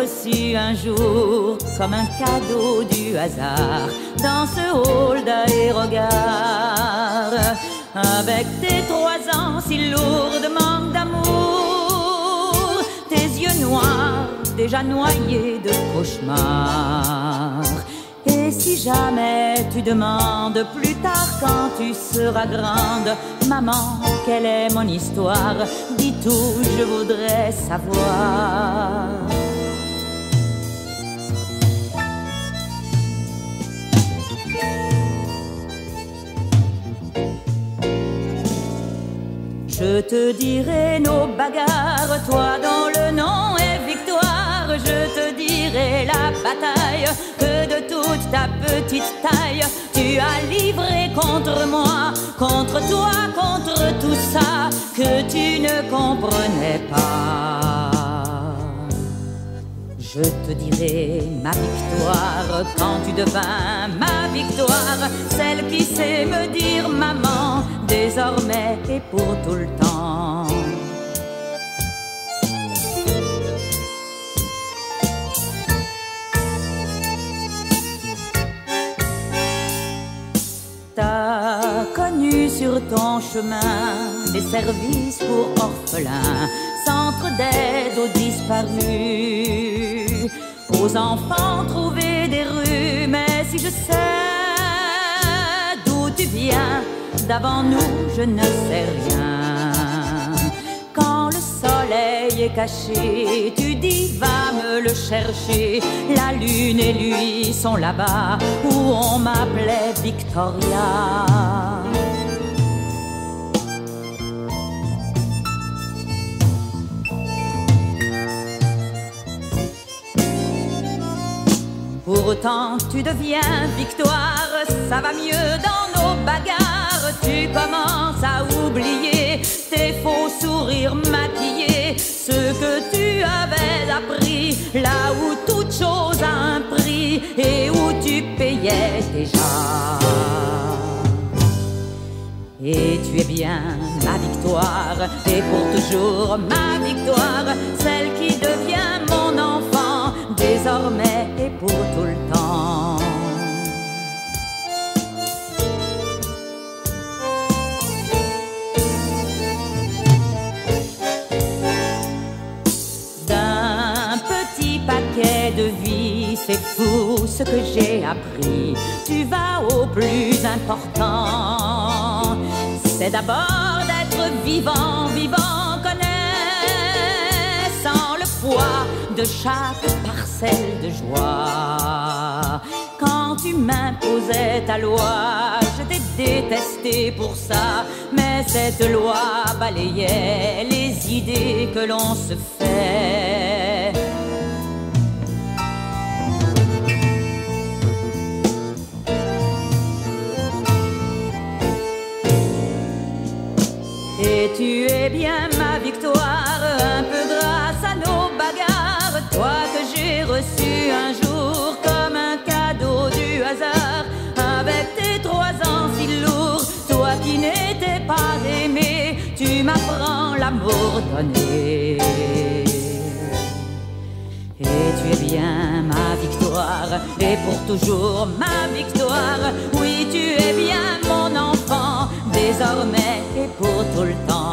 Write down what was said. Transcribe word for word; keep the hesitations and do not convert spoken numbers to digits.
reçu un jour comme un cadeau du hasard dans ce hall d'aérogare. Avec tes trois ans si lourds de manque d'amour, tes yeux noirs déjà noyés de cauchemars. Et si jamais tu demandes plus tard quand tu seras grande, maman, quelle est mon histoire? Dis tout, je voudrais savoir. Je te dirai nos bagarres, toi dont le nom est victoire. Je te dirai la bataille que de toute ta petite taille tu as livré contre moi, contre toi, contre tout ça que tu ne comprenais pas. Je te dirai ma victoire quand tu devins ma victoire, celle qui sait me dire maman désormais et pour tout le temps. T'as connu sur ton chemin des services pour orphelins, centres d'aide aux disparus, aux enfants trouvés des rues. Mais si je sais d'où tu viens, d'avant nous je ne sais rien. Quand le soleil est caché, tu dis va me le chercher. La lune et lui sont là-bas où on m'appelait Victoria. Pourtant tu deviens victoire, ça va mieux dans nos bagarres. Tu commences à oublier tes faux sourires maquillés, ce que tu avais appris là où toute chose a un prix et où tu payais déjà. Et tu es bien ma victoire, et pour toujours ma victoire, celle qui devient mon enfant désormais et pour tout le temps. D'un petit paquet de vie, c'est fou ce que j'ai appris. Tu vas au plus important, c'est d'abord d'être vivant, vivant, connaissant le poids de chaque parcelle de joie. Quand tu m'imposais ta loi, je t'ai détesté pour ça, mais cette loi balayait les idées que l'on se fait. Et tu es bien ma victoire, un peu grâce à nos bagarres, toi que j'ai reçu un jour comme un cadeau du hasard. Avec tes trois ans si lourds, toi qui n'étais pas aimé, tu m'apprends l'amour donné. Et tu es bien ma victoire, et pour toujours ma victoire. Oui, tu es bien mon enfant, désormais et pour tout le temps.